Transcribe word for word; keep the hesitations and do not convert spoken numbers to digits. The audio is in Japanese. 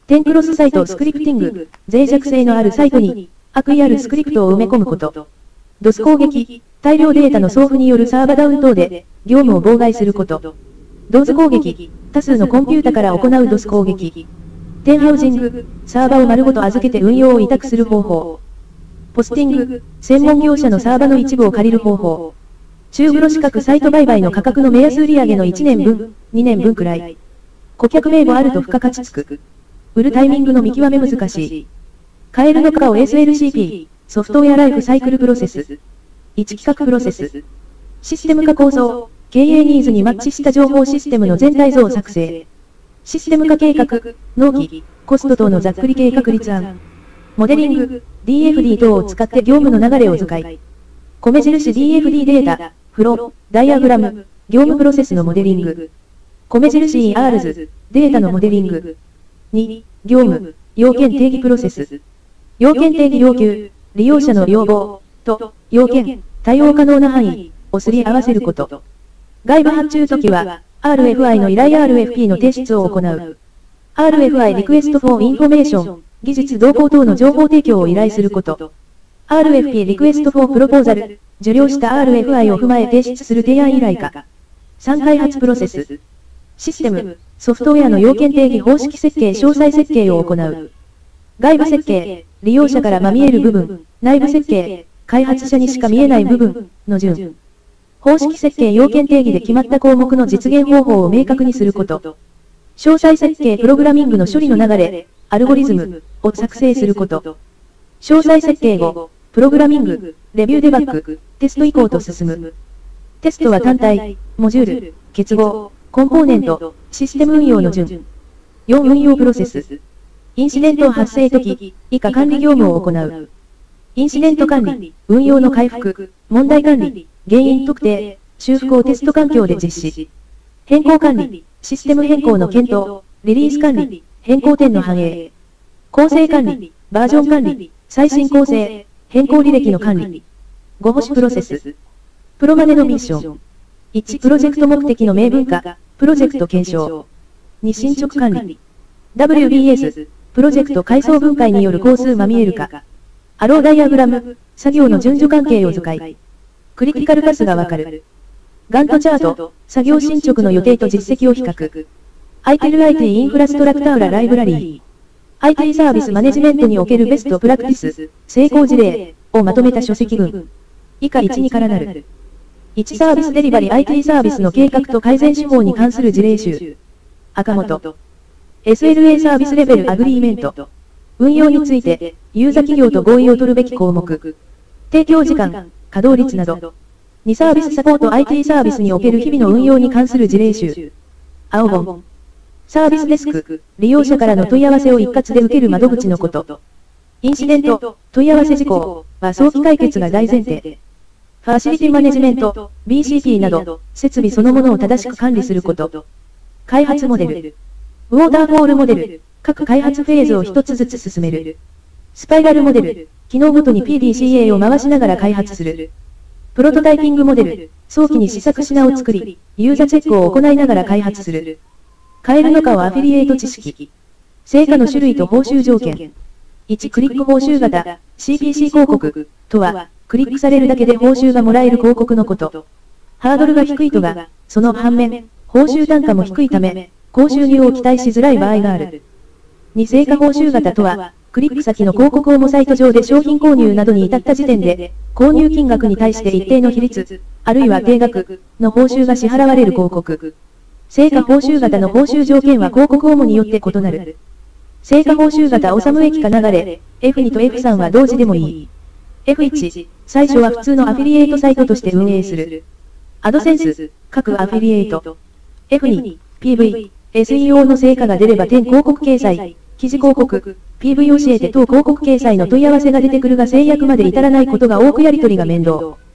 点クロスサイトスクリプティング、脆弱性のあるサイトに悪意あるスクリプトを埋め込むこと。ドス 攻撃、大量データの送付によるサーバーダウン等で業務を妨害すること。ドーズ攻撃、多数のコンピュータから行うドス攻撃。点ハウジング、サーバーを丸ごと預けて運用を委託する方法。ポスティング、専門業者のサーバーの一部を借りる方法。中黒四角サイト売買の価格の目安売上のいちねんぶん、にねんぶんくらい。顧客名簿あると付加価値つく。売るタイミングの見極め難しい。買えるのかを エスエルシーピー、ソフトウェアライフサイクルプロセス。いち企画プロセス。システム化構造、経営ニーズにマッチした情報システムの全体像作成。システム化計画、納期、コスト等のざっくり計画立案。モデリング、ディーエフディー 等を使って業務の流れを図解。米印 ディーエフディー データ、フロー、ダイアグラム、業務プロセスのモデリング。米印 イーアールズ、データのモデリング。に、業務、要件定義プロセス。要件定義要求、利用者の要望、と、要件、対応可能な範囲、をすり合わせること。外部発注ときは、アールエフアイ の依頼 アールエフピー の提出を行う。アールエフアイ リクエストフォーインフォメーション、技術動向等の情報提供を依頼すること。アールエフピー リクエストフォープロポーザル、受領した アールエフアイ を踏まえ提出する提案依頼か。さん開発プロセス。システム、ソフトウェアの要件定義方式設計詳細設計を行う。外部設計、利用者からまみえる部分、内部設計、開発者にしか見えない部分の順。方式設計要件定義で決まった項目の実現方法を明確にすること。詳細設計プログラミングの処理の流れ、アルゴリズムを作成すること。詳細設計後、プログラミング、レビューデバッグ、テスト移行と進む。テストは単体、モジュール、結合、コンポーネント、システム運用の順。よん運用プロセス。インシデント発生時、以下管理業務を行う。インシデント管理、運用の回復、問題管理、原因特定、修復をテスト環境で実施。変更管理、システム変更の検討、リリース管理、変更点の反映。構成管理、バージョン管理、最新構成、変更履歴の管理。ご保守プロセス。プロマネのミッション。いちプロジェクト目的の明文化、プロジェクト検証。に進捗管理。ダブリュービーエス、プロジェクト階層分解による工数まみえるか。アローダイアグラム、作業の順序関係を図解。クリティカルパスがわかる。ガントチャート、作業進捗の予定と実績を比較。アイティル アイティー インフラストラクターラライブラリー。アイティー サービスマネジメントにおけるベストプラクティス、成功事例をまとめた書籍群。以下いちにからなる。いちサービスデリバリ アイティー サービスの計画と改善手法に関する事例集。赤本。エスエルエー サービスレベルアグリーメント。運用について、ユーザ企業と合意を取るべき項目。提供時間、稼働率など。にサービスサポート アイティー サービスにおける日々の運用に関する事例集。青本。サービスデスク、利用者からの問い合わせを一括で受ける窓口のこと。インシデント、問い合わせ事項は早期解決が大前提。ファシリティマネジメント、ビーシーピー など、設備そのものを正しく管理すること。開発モデル。ウォーターフォールモデル、各開発フェーズを一つずつ進める。スパイラルモデル、機能ごとに ピーディーシーエー を回しながら開発する。プロトタイピングモデル、早期に試作品を作り、ユーザーチェックを行いながら開発する。買えるのかをアフィリエイト知識。成果の種類と報酬条件。いちクリック報酬型、シーピーシー 広告、とは、クリックされるだけで報酬がもらえる広告のこと。ハードルが低いとが、その反面、報酬単価も低いため、高収入を期待しづらい場合がある。に成果報酬型とは、クリック先の広告をもサイト上で商品購入などに至った時点で、購入金額に対して一定の比率、あるいは定額の報酬が支払われる広告。成果報酬型の報酬条件は広告主によって異なる。成果報酬型オサム駅か流れ、エフに と エフさん は同時でもいい。エフいち、最初は普通のアフィリエイトサイトとして運営する。アドセンス、各アフィリエイト。エフに、ピーブイ、エスイーオー の成果が出れば点広告掲載、記事広告、ピーブイ 教えて等広告掲載の問い合わせが出てくるが制約まで至らないことが多くやり取りが面倒。